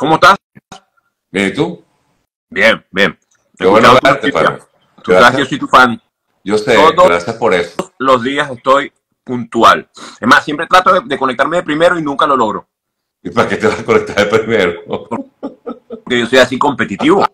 ¿Cómo estás? Bien, ¿y tú? Bien, bien. Qué bueno verte, pana. Tú sabes que yo soy tu fan. Yo sé, Todos gracias por eso. los días estoy puntual. Es más, siempre trato de conectarme de primero y nunca lo logro. ¿Y para qué te vas a conectar de primero? Porque yo soy así competitivo.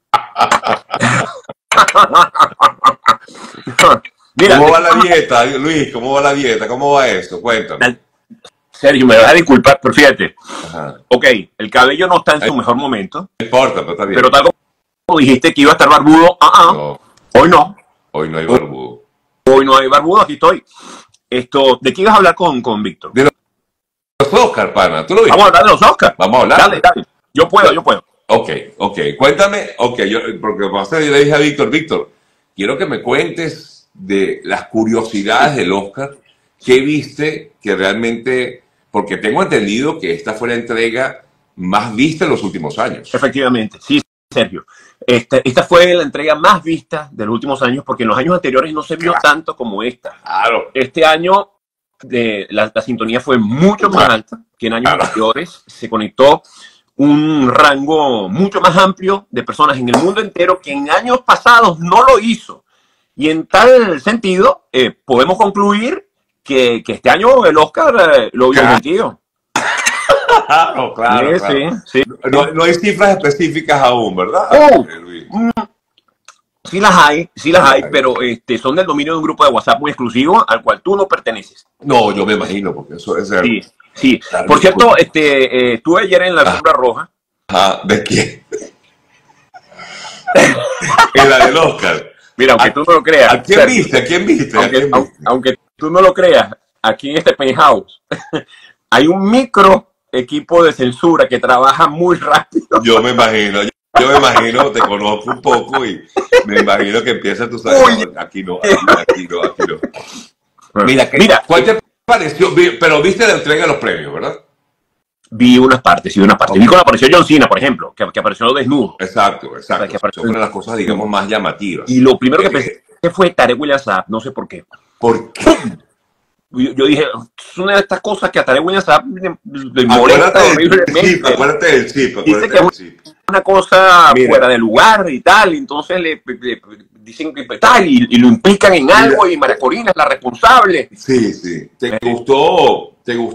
Mira, ¿Cómo va la dieta, Luis? ¿Cómo va la dieta? ¿Cómo va eso? Cuéntame. Sergio, me vas a disculpar, pero fíjate. Ajá. Ok, el cabello no está en su mejor momento, No importa, pero está bien. pero tal como dijiste que iba a estar barbudo, No, hoy no. hoy no hay barbudo. Hoy no hay barbudo, aquí estoy. ¿De qué ibas a hablar con Víctor? De los Oscar, pana. ¿Tú lo viste? Vamos a hablar de los Oscars. Vamos a hablar. Dale. Yo puedo. Ok. Cuéntame, porque yo le dije a Víctor, quiero que me cuentes de las curiosidades del Oscar. ¿Qué viste que realmente, porque tengo entendido que esta fue la entrega más vista en los últimos años? Efectivamente, sí, Sergio. Esta fue la entrega más vista de los últimos años porque en los años anteriores no se vio tanto como esta. Claro. Este año la sintonía fue mucho más alta que en años anteriores. Se conectó un rango mucho más amplio de personas en el mundo entero que en años pasados no lo hizo. Y en tal sentido, podemos concluir que este año el Oscar lo vio divertido. Claro. Sí. No hay cifras específicas aún, ¿verdad? Luis? Sí las hay, pero son del dominio de un grupo de WhatsApp muy exclusivo al cual tú no perteneces. No, yo me imagino, porque eso es ser. Sí. Por cierto, estuve ayer en la alfombra roja. ¿De quién? En la del Oscar. Mira, aunque tú no lo creas. ¿A quién viste? Aunque tú no lo creas, aquí en este penthouse hay un micro equipo de censura que trabaja muy rápido. Yo me imagino, te conozco un poco y me imagino que empieza, tú sabes, no, aquí no. Mira, ¿cuál te pareció? Pero viste la entrega de los premios, ¿verdad? Vi unas partes. Vi cuando apareció John Cena, por ejemplo, que apareció desnudo. Exacto. O sea, que apareció una de las cosas, digamos, más llamativas. Y lo primero que pensé fue Tarek William Saab, no sé por qué. ¿Por qué? Yo dije, es una de estas cosas que a Tarek William Saab le molesta horriblemente. Acuérdate del chip. Dice que es una cosa fuera de lugar y tal, y entonces le dicen que tal, y lo implican en algo, y María Corina es la responsable. Sí. ¿Te gustó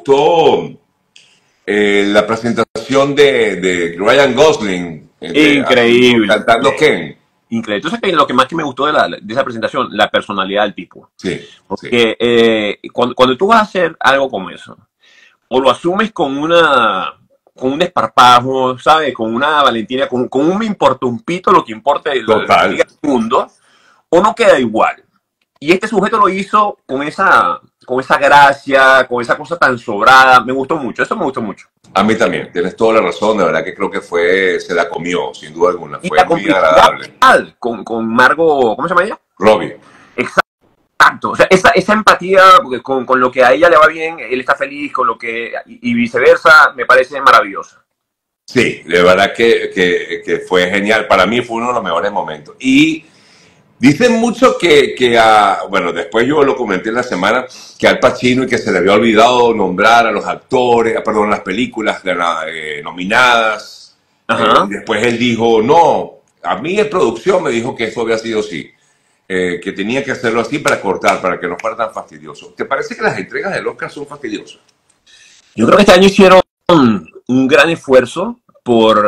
la presentación de Ryan Gosling? Increíble. Cantando Ken. Increíble. Entonces, lo que más que me gustó de esa presentación, la personalidad del tipo. Sí. Porque cuando tú vas a hacer algo como eso, o lo asumes con un desparpajo, ¿sabes? Con una valentía, con un me importa un pito lo que importa el mundo, o no queda igual. Y este sujeto lo hizo con esa gracia, con esa cosa tan sobrada. Me gustó mucho, eso me gustó mucho. A mí también, tienes toda la razón, de verdad que creo que se la comió, sin duda alguna. Fue muy agradable. Con Margot, ¿cómo se llama ella? Robbie. Exacto, o sea, esa empatía con lo que a ella le va bien, él está feliz, y viceversa, me parece maravillosa. Sí, de verdad que fue genial. Para mí fue uno de los mejores momentos. Y dicen mucho bueno, después yo lo comenté en la semana, que Al Pacino y que se le había olvidado nombrar a los actores, perdón, las películas nominadas. Después él dijo, no, a mí en producción me dijo que eso había sido así. Que tenía que hacerlo así para cortar, para que no fuera tan fastidioso. ¿Te parece que las entregas del Oscar son fastidiosas? Yo creo que este año hicieron un gran esfuerzo por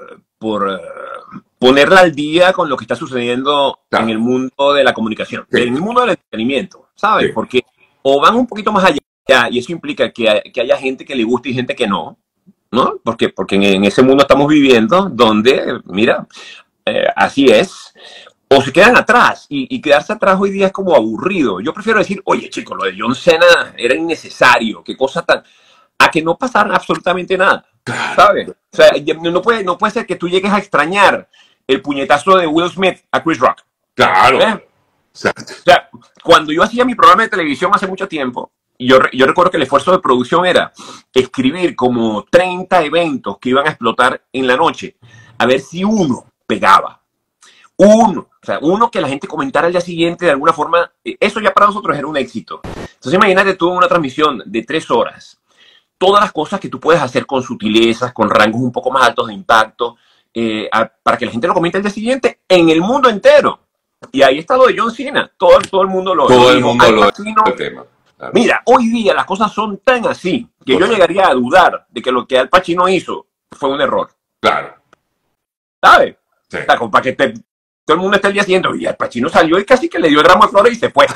ponerla al día con lo que está sucediendo en el mundo de la comunicación, en el mundo del entretenimiento, ¿sabes? Sí. Porque o van un poquito más allá, y eso implica que haya gente que le guste y gente que no, Porque en ese mundo estamos viviendo donde, mira, así es. O se quedan atrás, y quedarse atrás hoy día es como aburrido. Yo prefiero decir, oye, chicos, lo de John Cena era innecesario, qué cosa tan... a que no pasara absolutamente nada, ¿sabes? O sea, no puede ser que tú llegues a extrañar el puñetazo de Will Smith a Chris Rock. Claro. O sea, cuando yo hacía mi programa de televisión hace mucho tiempo, yo recuerdo que el esfuerzo de producción era escribir como 30 eventos que iban a explotar en la noche, a ver si uno pegaba. Uno que la gente comentara al día siguiente de alguna forma, eso ya para nosotros era un éxito. Entonces imagínate tú una transmisión de 3 horas, todas las cosas que tú puedes hacer con sutilezas, con rangos un poco más altos de impacto, para que la gente lo comente el día siguiente en el mundo entero. Y ahí está lo de John Cena. Todo el mundo lo Todo el dijo. mundo Al lo Pacino, el tema. Claro. mira, hoy día las cosas son tan así que yo llegaría a dudar de que lo que Al Pacino hizo fue un error. Claro. ¿Sabes? Sí. O sea, como para que todo el mundo esté el día siguiente. Y Al Pacino salió y casi que le dio el ramo de flores y se fue.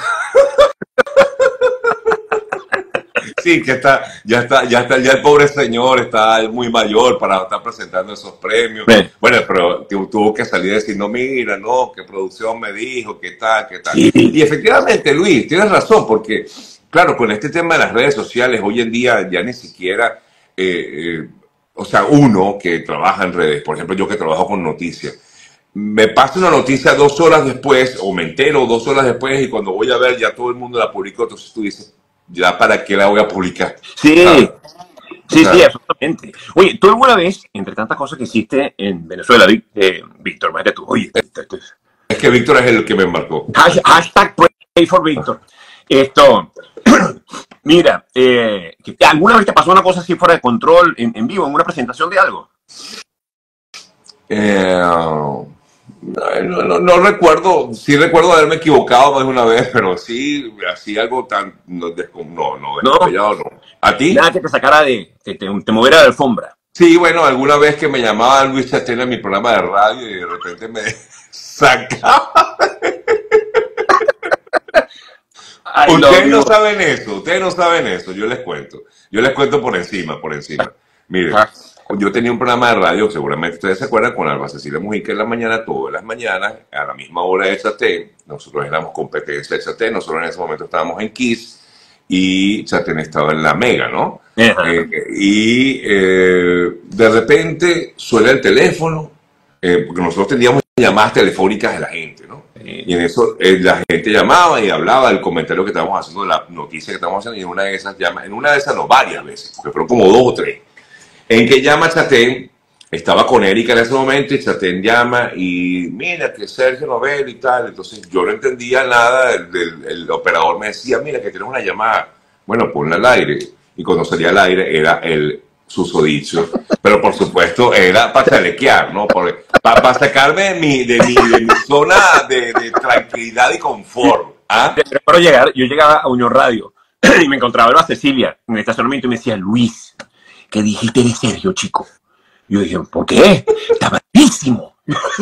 Sí, que ya el pobre señor está muy mayor para estar presentando esos premios. Sí. Bueno, pero tuvo que salir a decir, no, mira, no, que producción me dijo, que tal, que tal. Sí. Y efectivamente, Luis, tienes razón, porque, claro, con este tema de las redes sociales, hoy en día ya ni siquiera, o sea, uno que trabaja en redes, por ejemplo, yo que trabajo con noticias, me pasa una noticia 2 horas después, o me entero 2 horas después, y cuando voy a ver ya todo el mundo la publicó, entonces tú dices, ¿ya para qué la voy a publicar? Sí, ¿Sabes? sí, Claro. sí, absolutamente. Oye, ¿tú alguna vez, entre tantas cosas que hiciste en Venezuela, Víctor, imagínate tú, oye, Es que Víctor es el que me embarcó. hashtag pray for Víctor. Mira, ¿alguna vez te pasó una cosa así fuera de control en vivo, en una presentación de algo? No recuerdo, sí recuerdo haberme equivocado más de una vez, pero sí, así algo tan, no, descabellado, no. ¿A ti? Nada que te sacara que te moviera de alfombra. Sí, bueno, alguna vez que me llamaba Luis Chachén en mi programa de radio y de repente me sacaba. Ay, Ustedes no saben eso, yo les cuento por encima. Miren, yo tenía un programa de radio, seguramente ustedes se acuerdan, con Alba Cecilia Mujica en la mañana, todas las mañanas, a la misma hora de Chatén. Nosotros éramos competencia de Chatén, nosotros en ese momento estábamos en Kiss y Chatén estaba en la Mega, ¿no? De repente suena el teléfono, porque nosotros teníamos llamadas telefónicas de la gente, ¿no? Y en eso la gente llamaba y hablaba del comentario que estábamos haciendo, de la noticia que estábamos haciendo, y en una de esas no, varias veces, porque fueron como 2 o 3. En que llama Chatén, estaba con Erika en ese momento, y Chatén llama y mira que Sergio Nobel y tal. Entonces yo no entendía nada, el operador me decía, mira que tenemos una llamada, bueno, ponla al aire. Y cuando salía al aire era el susodicho, pero por supuesto era para chalequear, ¿no? Para sacarme de mi zona de tranquilidad y confort. ¿Ah? Pero yo llegaba a Unión Radio y me encontraba Alba Cecilia en el estacionamiento y me decía, Luis, ¿qué dijiste de Sergio, chico? Y yo dije, ¿por qué? Está malísimo.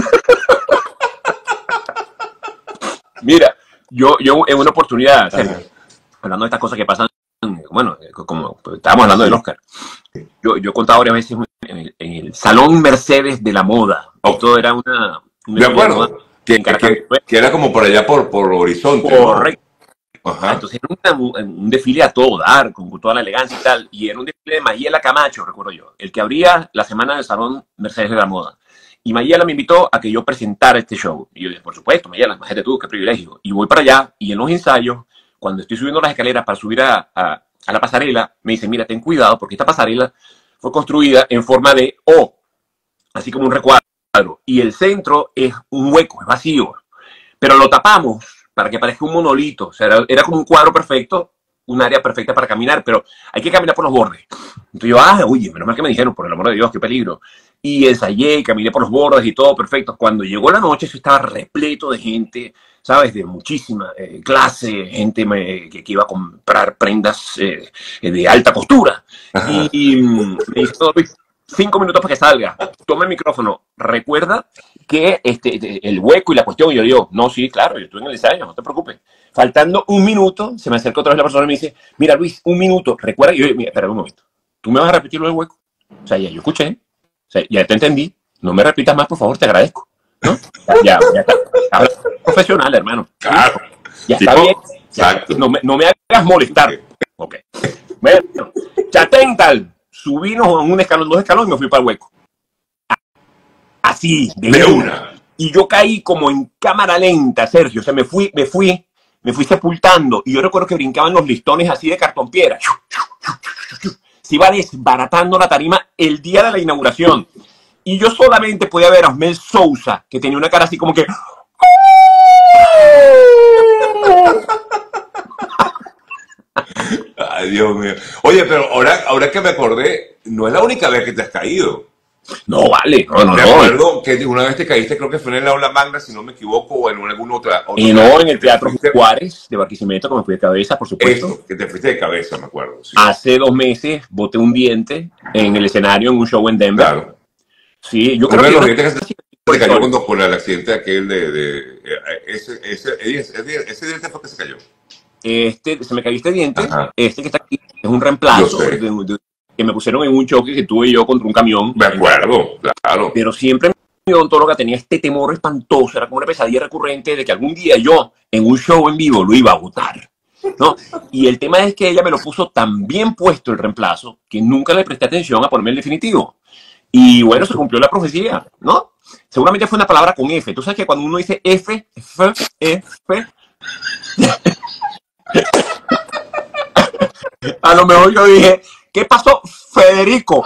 Mira, yo en una oportunidad, Sergio, hablando de estas cosas que pasan, bueno, como estábamos hablando del Oscar, yo he contado varias veces en el Salón Mercedes de la Moda. Esto era de acuerdo, que era como por allá por Horizonte. Correcto. ¿No? Ajá. Entonces era un desfile a todo dar, con toda la elegancia y tal, y era un desfile de Mayela Camacho, recuerdo yo, el que abría la semana del Salón Mercedes de la Moda. Y Mayela me invitó a que yo presentara este show. Y yo dije, por supuesto, Mayela, imagínate tú, qué privilegio. Y voy para allá, y en los ensayos, cuando estoy subiendo las escaleras para subir a la pasarela, me dicen, mira, ten cuidado, porque esta pasarela fue construida en forma de O, así como un recuadro, y el centro es un hueco, es vacío, pero lo tapamos para que parezca un monolito. O sea, era como un cuadro perfecto, un área perfecta para caminar, pero hay que caminar por los bordes. Entonces yo, oye, menos mal que me dijeron, por el amor de Dios, qué peligro. Y ensayé, caminé por los bordes y todo perfecto. Cuando llegó la noche, eso estaba repleto de gente, ¿sabes? De muchísima clase, gente que iba a comprar prendas de alta costura. Y me dice, 5 minutos para que salga, toma el micrófono, recuerda que el hueco y la cuestión. Y yo digo, no, sí, claro, yo estuve en el ensayo, no te preocupes. Faltando 1 minuto, se me acerca otra vez la persona y me dice, mira Luis, 1 minuto, recuerda. Y yo, mira, espera un momento, ¿tú me vas a repetir lo del hueco? O sea, ya yo escuché, o sea, ya te entendí, no me repitas más, por favor, te agradezco, ¿no? Ya está. Habla profesional, hermano. Claro. Ya está bien. Exacto. No me hagas molestar. Ok. Bueno, Chatén tal. Subimos a un escalón, 2 escalones y me fui para el hueco. Así, de una. Y yo caí como en cámara lenta, Sergio. O sea, me fui sepultando. Y yo recuerdo que brincaban los listones así de cartón piedra. Se iba desbaratando la tarima el día de la inauguración. Y yo solamente podía ver a Osmel Sousa, que tenía una cara así como que... Ay, Dios mío. Oye, pero ahora que me acordé, no es la única vez que te has caído. No, vale, no. Me acuerdo que una vez te caíste, creo que fue en el aula magna, si no me equivoco, o en alguna otra. Y no, en el Teatro Juárez de Barquisimeto, que me fui de cabeza, por supuesto. Eso, que te fuiste de cabeza, me acuerdo. Sí. Hace 2 meses boté un diente en el escenario en un show en Denver. Claro. Sí, yo Uno creo de que los dientes que se cayó cuando con el accidente aquel ese diente fue que se cayó. Se me cayó este diente. Ajá. Este que está aquí es un reemplazo que me pusieron en un choque que tuve yo contra un camión. Me acuerdo, claro. Pero siempre mi odontóloga tenía este temor espantoso, era como una pesadilla recurrente de que algún día yo, en un show en vivo, lo iba a botar, ¿no? Y el tema es que ella me lo puso tan bien puesto el reemplazo que nunca le presté atención a ponerme el definitivo. Y bueno, se cumplió la profecía, ¿no? Seguramente fue una palabra con F. Tú sabes que cuando uno dice F, a lo mejor yo dije, ¿qué pasó, Federico?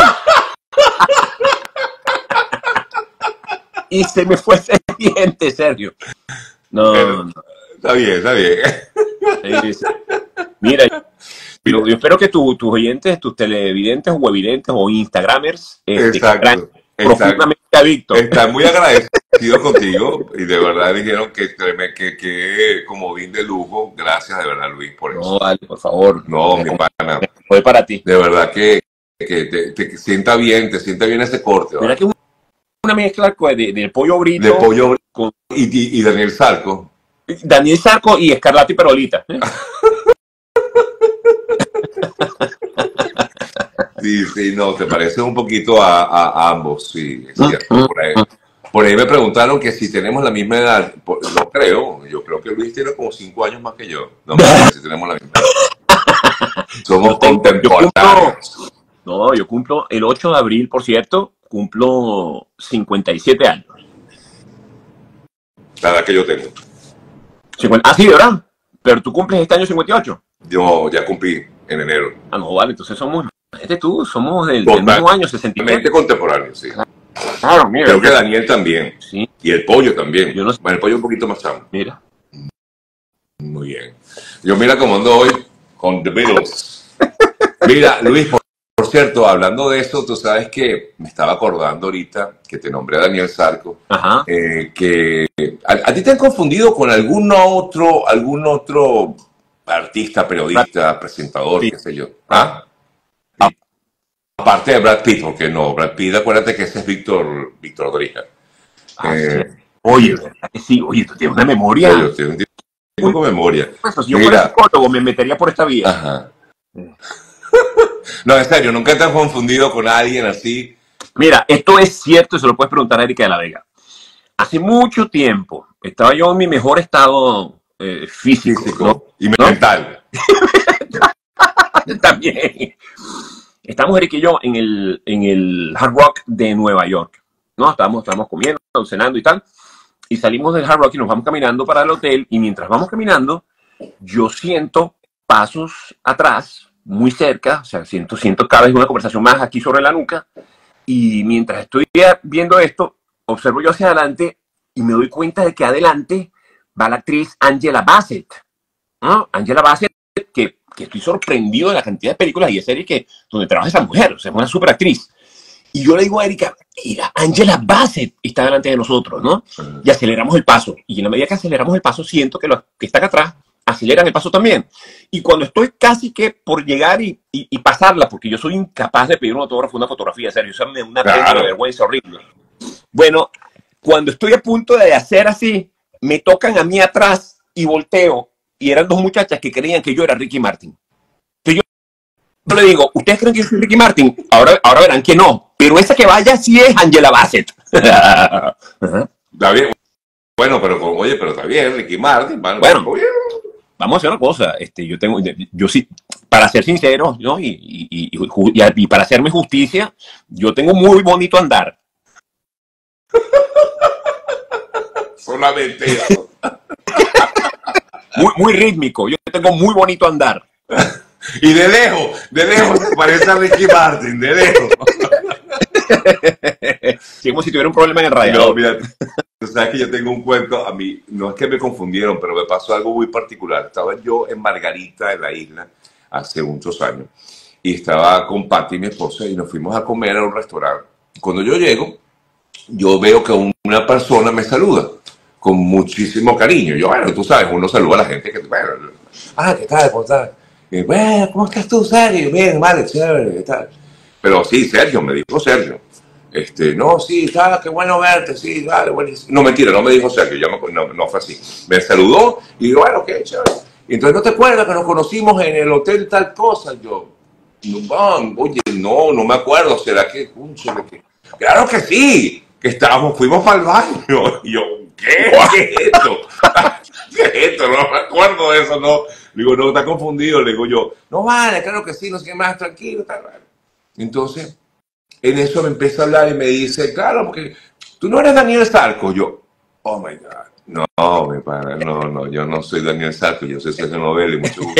Y se me fue ese diente, Sergio. No. Está bien. Sí. Mira, yo espero que tus oyentes, tus televidentes o wevidentes o instagramers Exacto. Profundamente adictos. Están muy agradecidos contigo y de verdad dijeron que como bien de lujo. Gracias de verdad, Luis, por eso. No, vale, por favor. No, mi pana. Fue para ti. De verdad que te sienta bien, ese corte. Mira que una mezcla del pollo brito. De pollo con, y Daniel Sarco. Daniel Sarco y Escarlata y Perolita. Sí, no, te parece un poquito a ambos, sí, es cierto. Por ahí me preguntaron que si tenemos la misma edad. No creo, yo creo que Luis tiene como 5 años más que yo. No me sé si tenemos la misma edad. Somos contemporáneos. Yo cumplo el 8 de abril, por cierto, cumplo 57 años. La edad que yo tengo. Sí, ¿verdad? Pero tú cumples este año 58. Yo ya cumplí en enero. Ah, no, vale, entonces somos del mismo año, 67. Contemporáneos, sí. Claro, mira. Creo que Daniel también. Sí. Y el pollo también. Yo no sé. Bueno, el pollo un poquito más chamo. Mira. Muy bien. Yo mira cómo ando hoy con The Beatles. Mira, Luis, por cierto, hablando de eso, tú sabes que me estaba acordando ahorita que te nombré a Daniel Sarco. Ajá. Que a ti te han confundido con algún otro artista, periodista, presentador, sí. Qué sé yo. ¿Ah? Sí. Aparte de Brad Pitt, porque no, Brad Pitt, acuérdate que ese es Víctor Dorija. Sí. Oye, tú tienes una memoria. Yo tengo un memoria. Pues, si yo fuera psicólogo, me metería por esta vía. Ajá. No, en serio, ¿nunca te has confundido con alguien así? Mira, esto es cierto y se lo puedes preguntar a Erika de la Vega. Hace mucho tiempo estaba yo en mi mejor estado físico, ¿no? Y mental. También. Estamos Erika y yo en el Hard Rock de Nueva York, ¿no? Estábamos comiendo, cenando y tal, y salimos del Hard Rock y nos vamos caminando para el hotel, y mientras vamos caminando, yo siento pasos atrás, muy cerca, o sea, siento cada vez una conversación más aquí sobre la nuca, y mientras estoy viendo esto, observo yo hacia adelante y me doy cuenta de que adelante va la actriz Angela Bassett, ¿no? Angela Bassett, que estoy sorprendido de la cantidad de películas y de series donde trabaja esa mujer, o sea, es una super actriz. Y yo le digo a Erika, mira, Angela Bassett está delante de nosotros, ¿no? Y aceleramos el paso. Y en la medida que aceleramos el paso, siento que los que están atrás aceleran el paso también. Y cuando estoy casi que por llegar y pasarla, porque yo soy incapaz de pedir un autógrafo, una fotografía, serio, eso me da una pena de vergüenza horrible. Bueno, cuando estoy a punto de hacer así, me tocan a mí atrás y volteo, y eran 2 muchachas que creían que yo era Ricky Martin. Entonces yo le digo, ¿ustedes creen que yo soy Ricky Martin? Ahora verán que no, pero esa que vaya sí es Angela Bassett. Está bien. Bueno, pero está bien, Ricky Martin. Bueno, vamos a hacer una cosa. Yo sí, para ser sincero, ¿no? Y para hacerme justicia, yo tengo muy bonito andar. Solamente eso. Muy rítmico. Yo tengo muy bonito andar. Y de lejos parece a Ricky Martin, de lejos. Sí, como si tuviera un problema en el radiador. No, mira, tú sabes que yo tengo un cuento, a mí, no es que me confundieron, pero me pasó algo muy particular. Estaba yo en Margarita, en la isla, hace muchos años. Y estaba con Patti, mi esposa, y nos fuimos a comer a un restaurante. Cuando yo llego, yo veo que una persona me saluda con muchísimo cariño. Yo, bueno, tú sabes, uno saluda a la gente que, bueno, ¿qué tal? ¿Cómo estás? Y, bueno, ¿cómo estás tú, Sergio? Bien, vale, chévere, ¿qué tal? Pero sí, Sergio, me dijo Sergio. No, sí, qué bueno verte, sí, vale, buenísimo. No, mentira, no me dijo Sergio, no fue así. Me saludó y digo, bueno, qué chévere. Y entonces, ¿no te acuerdas que nos conocimos en el hotel tal cosa? Yo, oye, no me acuerdo, ¿será que? Claro que sí, que fuimos para el baño. Y yo, ¿qué es esto? ¿Qué es esto? No me acuerdo de eso, no. Le digo, no, está confundido. Le digo yo, no vale, claro que sí, no sé qué más, tranquilo, tal. Entonces, en eso me empieza a hablar y me dice, claro, porque tú no eres Daniel Sarco. Yo, oh my God, no, mi pana, no, yo no soy Daniel Sarco, yo soy Sergio Novelli, mucho gusto.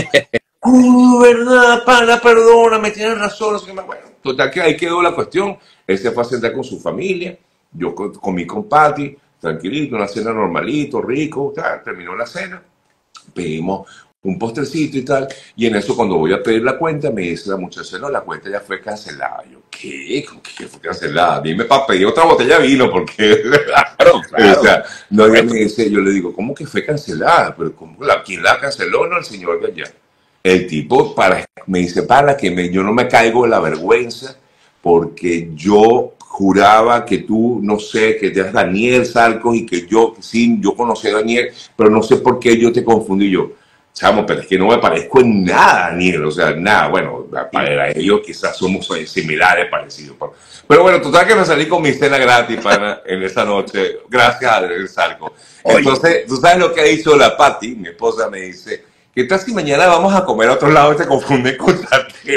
¿Verdad, pana? Perdóname, tienes razón, no sé qué más. Bueno, total que ahí quedó la cuestión. Él se fue a sentar con su familia, yo comí con Patti, tranquilito, una cena normalito, rico, tal. Terminó la cena, pedimos un postrecito y tal, y en eso cuando voy a pedir la cuenta me dice la muchacha, no, la cuenta ya fue cancelada. Yo, ¿qué? ¿Cómo que fue cancelada? Dime para pedir otra botella de vino, porque claro. O sea, no, ella me dice, yo le digo, ¿cómo que fue cancelada? Pero ¿quién la canceló? No, el señor de allá. El tipo me dice, para que yo no me caigo de la vergüenza, porque yo juraba que tú, no sé, que eras Daniel Sarcos y que yo conocí a Daniel, pero no sé por qué yo te confundí. Yo, chamo, pero es que no me parezco en nada, Daniel, o sea, nada. Bueno, para ellos quizás somos similares, parecidos. Pero bueno, total que me salí con mi cena gratis, pana, en esa noche, gracias a Daniel Sarcos. Entonces, tú sabes lo que ha dicho la Patti, mi esposa me dice, ¿qué tal si mañana vamos a comer a otro lado y te confunden con Daniel?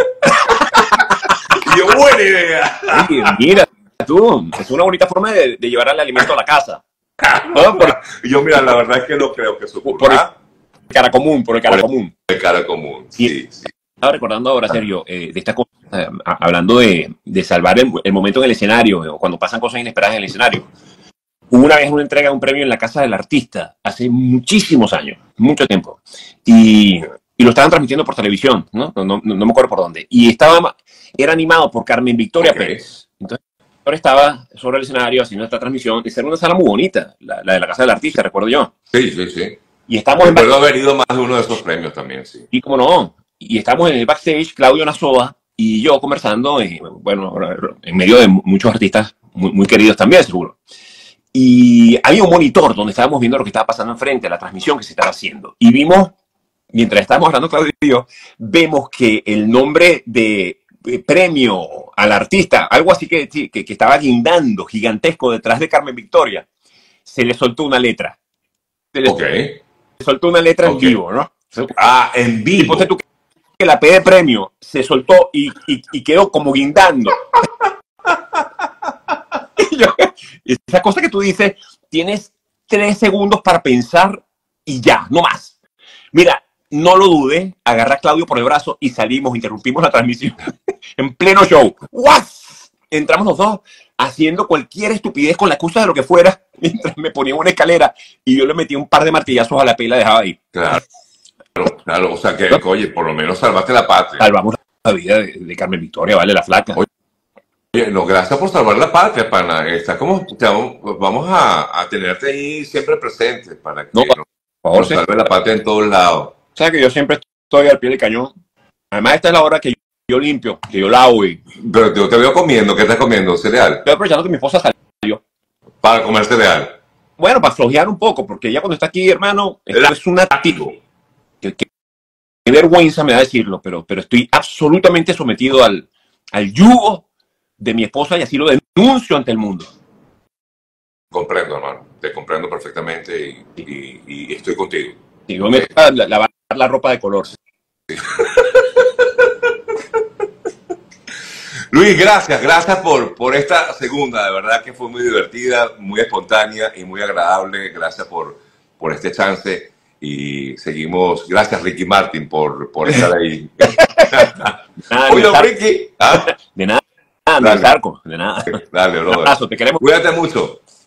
Y yo, buena idea. Oye, mira, tú, es una bonita forma de llevar el alimento a la casa. ¿No? Yo, mira, la verdad es que no creo que eso ocurra. Por el cara común. El cara común, sí. Estaba recordando ahora, Sergio, de esta cosa, hablando de salvar el momento en el escenario, o cuando pasan cosas inesperadas en el escenario. Hubo una vez una entrega de un premio en la Casa del Artista, hace muchísimos años, mucho tiempo, y lo estaban transmitiendo por televisión, ¿no? No me acuerdo por dónde, y era animado por Carmen Victoria Pérez. Entonces, ahora estaba sobre el escenario haciendo esta transmisión, y era una sala muy bonita, la de la Casa del Artista, recuerdo yo. Sí. Y estamos recuerdo haber ido más de uno de esos premios también, sí. Y como no, y estamos en el backstage, Claudio Nazoa y yo conversando, bueno, en medio de muchos artistas muy queridos también, seguro. Y había un monitor donde estábamos viendo lo que estaba pasando enfrente, la transmisión que se estaba haciendo. Y vimos, mientras estábamos hablando Claudio y yo, vemos que el nombre de premio al artista, algo así que estaba guindando, gigantesco, detrás de Carmen Victoria, se le soltó una letra. Se le soltó una letra en vivo, ¿no? En vivo. Y ponte tú que la P de premio se soltó y quedó como guindando. Esa cosa que tú dices, tienes 3 segundos para pensar y ya, no más. Mira, no lo dudes, agarra a Claudio por el brazo y salimos, interrumpimos la transmisión en pleno show. ¡What! Entramos los dos haciendo cualquier estupidez con la excusa de lo que fuera, mientras me ponía una escalera y yo le metí un par de martillazos a la P y la dejaba ahí. Claro, o sea que, oye, por lo menos salvaste la patria. Salvamos la vida de Carmen Victoria, vale, la flaca. Oye, no, gracias por salvar la patria, pana. Vamos a tenerte ahí siempre presente para que nos salve la patria en todos lados. O sea que yo siempre estoy al pie del cañón. Además, esta es la hora que yo limpio, que yo lavo. Pero yo te veo comiendo. ¿Qué estás comiendo? ¿Cereal? Estoy aprovechando que mi esposa salió. Para comer cereal. Bueno, para flojear un poco, porque ella cuando está aquí, hermano, esto es un activo. Qué vergüenza me da decirlo, pero estoy absolutamente sometido al yugo de mi esposa y así lo denuncio ante el mundo. Comprendo, hermano. Te comprendo perfectamente y estoy contigo. Sí, yo me toca lavar la ropa de color. Sí. Luis, gracias por esta segunda. De verdad que fue muy divertida, muy espontánea y muy agradable. Gracias por este chance. Y seguimos. Gracias, Ricky Martin, por estar ahí. Oye, Ricky. De nada. De nada. Dale, brother. Te queremos. Cuídate mucho.